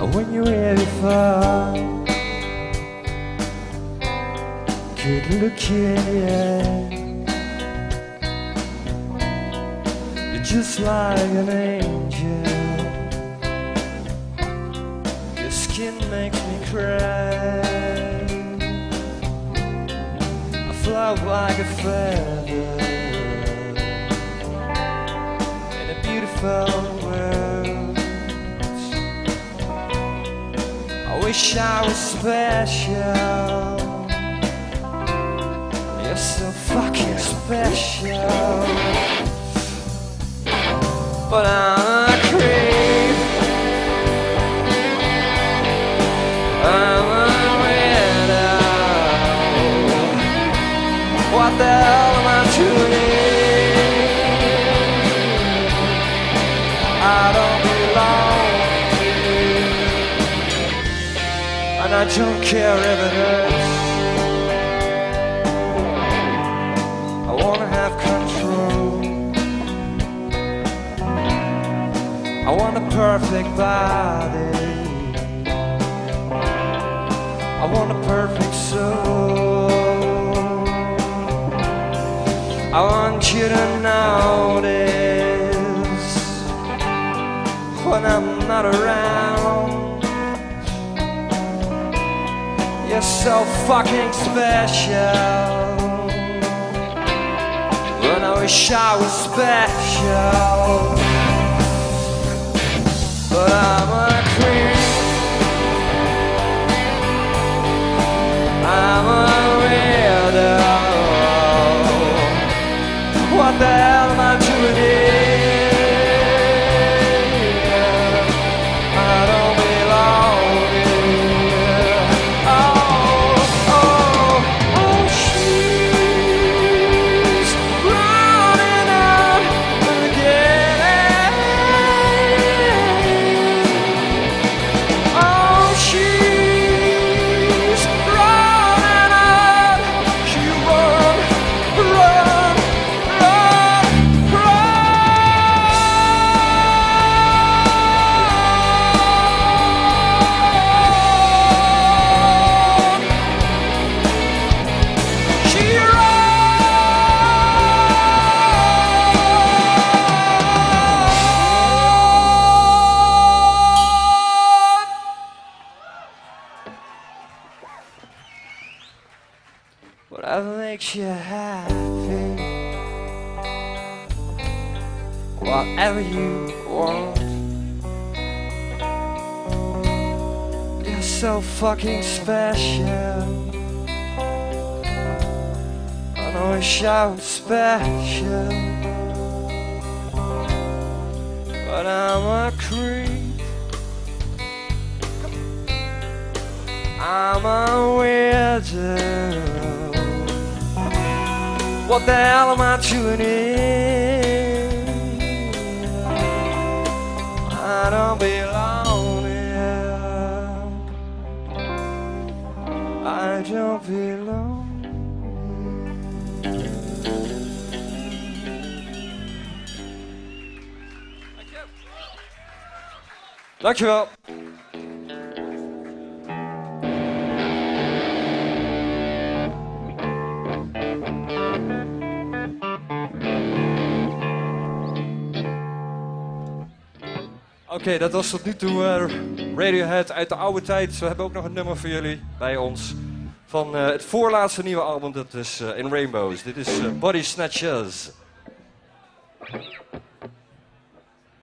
when you're really far. Good looking, yeah. You're just like an angel. Your skin makes me cry. I fly like a feather in a beautiful world. I wish I was special. You're so fucking special. But I'm a creep. I'm a weirdo. What the hell am I doing here? I don't belong here, and I don't care if it hurts. I wanna have control. I want a perfect body. I want a perfect soul. I want you to notice when I'm not around. You're so fucking special. And I wish I was special. But I'm a creep. I'm a weirdo. What the hell am I doing here? I don't belong here. Oh, she's running out again. Oh, she's running out. She run, run, run, run. She run. Whatever makes you happy, whatever you want. You're so fucking special. I wish I was special, but I'm a creep. I'm a weirdo. What the hell am I doing here? I don't belong here. I don't belong. Dankjewel. Oké, dat was tot nu toe Radiohead uit de oude tijd. We hebben ook nog een nummer voor jullie bij ons. Van het voorlaatste nieuwe album, dat is In Rainbows. Dit is Body Snatchers.